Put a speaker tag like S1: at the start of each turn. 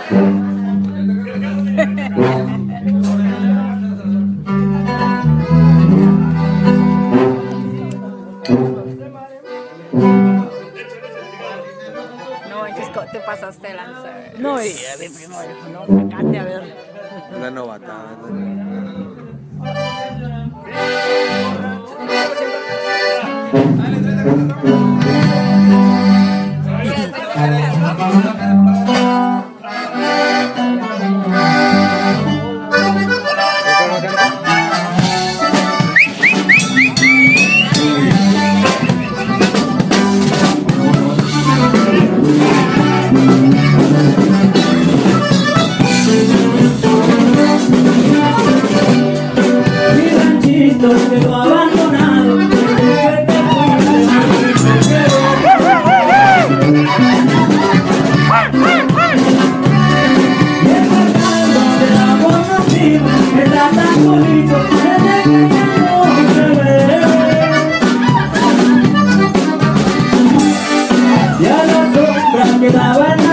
S1: No, Chisco, te pasaste de lanza.
S2: No, y de primero, no, cante a ver.
S3: Una novata.
S4: Mi ranchito quedó abandonado. Y el portal donde la conocimos está tan bonito desde que ya no se ve. Y a la sombra quedaba el